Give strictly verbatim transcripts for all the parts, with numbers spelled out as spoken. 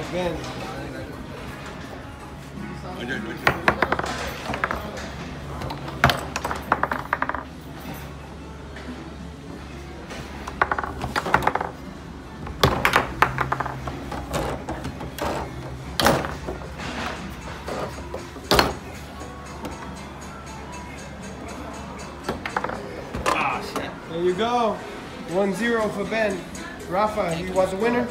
Ben. There you go. one zero for Ben. Rafa, you want the winner?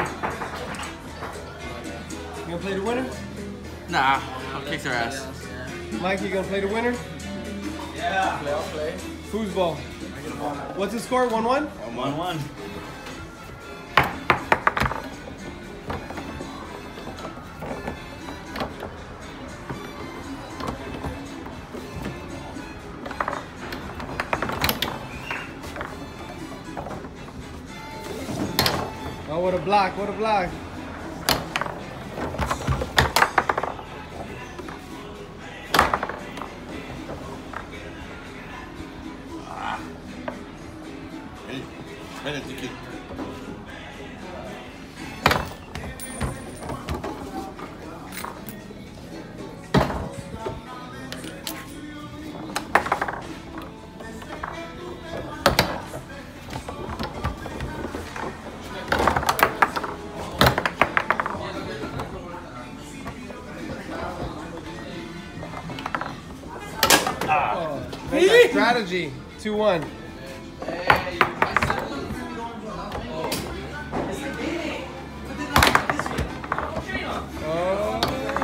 You gonna play the winner? Nah, I'll kick their ass. Mike, you gonna play the winner? Yeah. Play, I'll play. Foosball. What's the score? one one? one one. Oh, what a block, what a block. Ah. Hey, penalty kick. Oh, that's strategy. two one. Oh.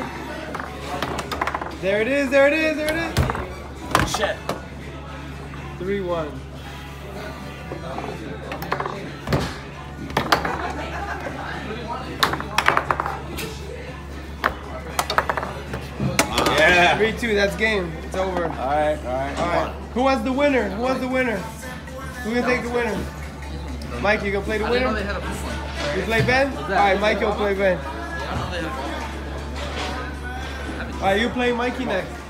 There it is, there it is, there it is. Shit. three one. Yeah. three two, that's game. It's over. Alright, alright. Alright. Who was the winner? Who was the winner? Who gonna take the winner? Mike, you gonna play the I didn't know winner? they had a pool one. You play Ben? Alright, Mike will play Ben. I don't know they had a pool one. Alright, you play Mikey next.